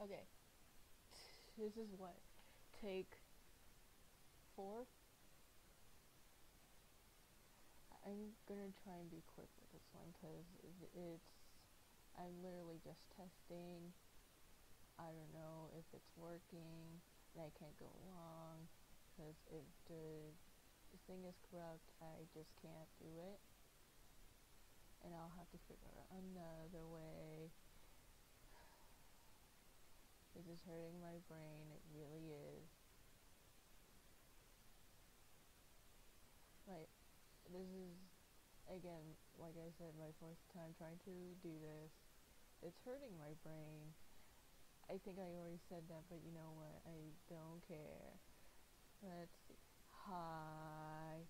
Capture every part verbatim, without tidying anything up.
Okay, this is what, take four? I'm gonna try and be quick with this one because it's, I'm literally just testing. I don't know if it's working, and I can't go long because if the, the thing is corrupt, I just can't do it, and I'll have to figure out another way. This is hurting my brain, it really is. Like, this is, again, like I said, my fourth time trying to do this. It's hurting my brain. I think I already said that, but you know what? I don't care. Let's see. Hi.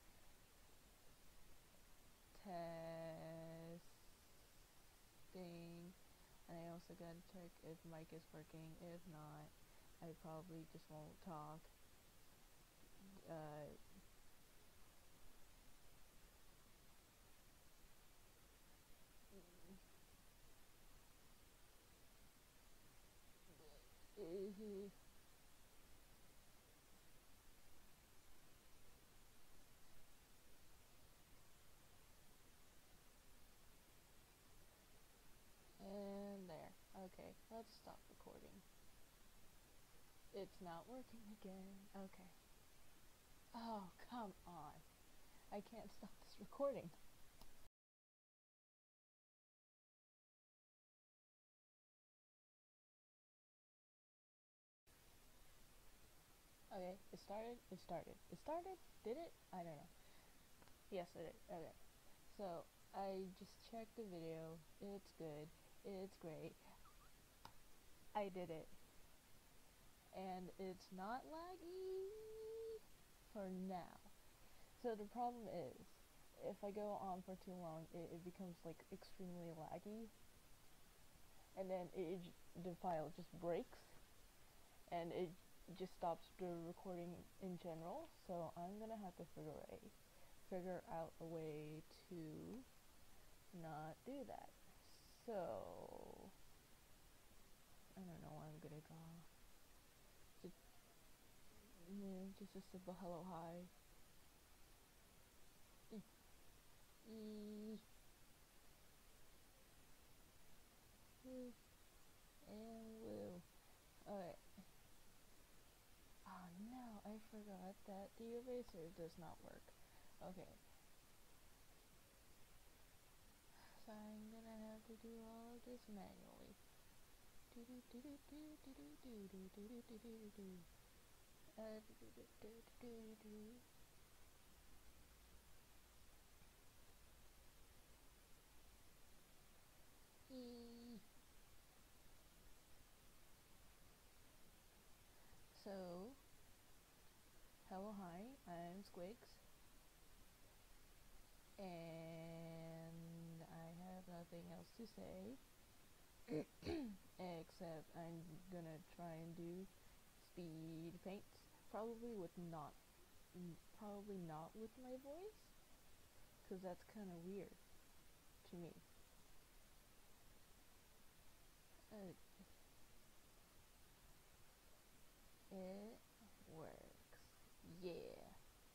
Testing. And I also gotta check if mic is working. If not, I probably just won't talk. Uh, and there. Okay, let's stop recording. It's not working again. Okay. Oh, come on. I can't stop this recording. Okay, it started, it started, it started, did it? I don't know. Yes, it did. Okay. So, I just checked the video, it's good, it's great. I did it. And it's not laggy for now. So the problem is, if I go on for too long, it, it becomes like extremely laggy. And then it, the file just breaks. And it just stops the recording in general. So I'm gonna have to figure a figure out a way to not do that. So I don't know what I'm gonna draw. Just, yeah, just a simple hello hi. E, e, woo, and woo. Alright. Oh no, I forgot that the eraser does not work. Okay. So I'm gonna have to do all of this manually. Do do do do do do do do do do do do do. Uh, do do do do do do. E. So, hello, hi, I'm Squigs, and I have nothing else to say, except I'm gonna try and do speed paints, probably with not, probably not with my voice, cause that's kind of weird to me. Uh, it works, yeah.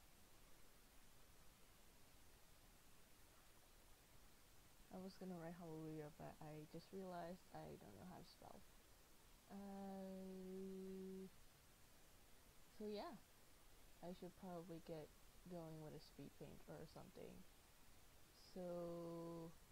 I was gonna write hallelujah, but I just realized I don't know how to spell. Uh, so yeah, I should probably get going with a speed paint or something. So